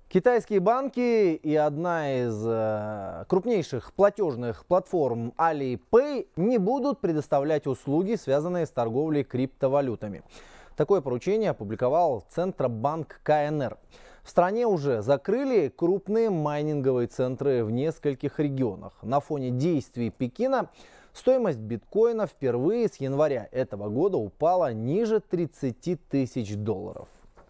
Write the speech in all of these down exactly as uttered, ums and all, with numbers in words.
Китайские банки и одна из э, крупнейших платежных платформ Alipay не будут предоставлять услуги, связанные с торговлей криптовалютами. Такое поручение опубликовал Центробанк ка эн эр. В стране уже закрыли крупные майнинговые центры в нескольких регионах. На фоне действий Пекина стоимость биткоина впервые с января этого года упала ниже тридцати тысяч долларов.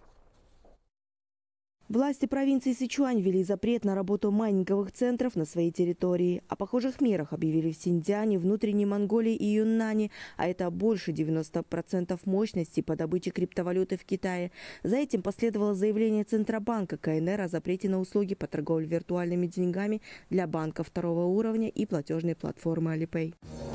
Власти провинции Сычуань ввели запрет на работу майнинговых центров на своей территории. О похожих мерах объявили в Синьцзяне, внутренней Монголии и Юннане, а это больше девяноста процентов мощности по добыче криптовалюты в Китае. За этим последовало заявление Центробанка ка эн эр о запрете на услуги по торговле виртуальными деньгами для банков второго уровня и платежной платформы Alipay.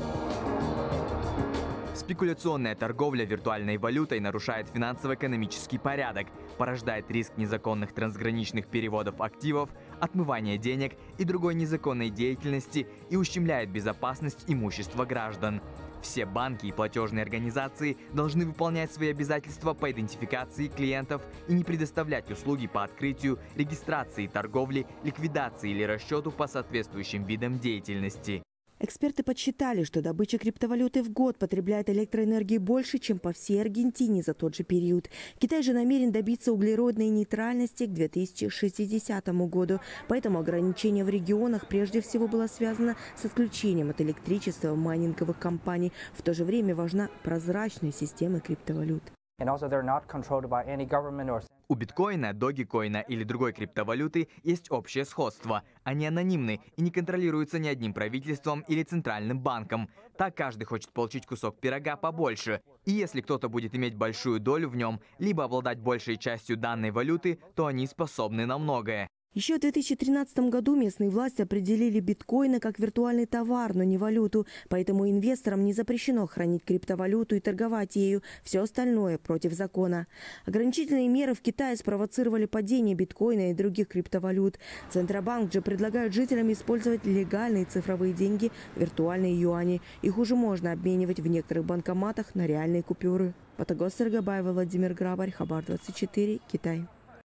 Спекуляционная торговля виртуальной валютой нарушает финансово-экономический порядок, порождает риск незаконных трансграничных переводов активов, отмывания денег и другой незаконной деятельности и ущемляет безопасность имущества граждан. Все банки и платежные организации должны выполнять свои обязательства по идентификации клиентов и не предоставлять услуги по открытию, регистрации, торговли, ликвидации или расчету по соответствующим видам деятельности. Эксперты подсчитали, что добыча криптовалюты в год потребляет электроэнергии больше, чем по всей Аргентине за тот же период. Китай же намерен добиться углеродной нейтральности к две тысячи шестидесятому году. Поэтому ограничение в регионах прежде всего было связано с отключением от электричества майнинговых компаний. В то же время важна прозрачность системы криптовалют. У биткоина, догикоина или другой криптовалюты есть общее сходство. Они анонимны и не контролируются ни одним правительством или центральным банком. Так каждый хочет получить кусок пирога побольше. И если кто-то будет иметь большую долю в нем, либо обладать большей частью данной валюты, то они способны на многое. Еще в две тысячи тринадцатом году местные власти определили биткоины как виртуальный товар, но не валюту. Поэтому инвесторам не запрещено хранить криптовалюту и торговать ею. Все остальное против закона. Ограничительные меры в Китае спровоцировали падение биткоина и других криптовалют. Центробанк же предлагает жителям использовать легальные цифровые деньги, виртуальные юани. Их уже можно обменивать в некоторых банкоматах на реальные купюры. Батагос Саргабаева, Владимир Грабарь, Хабар двадцать четыре, Китай.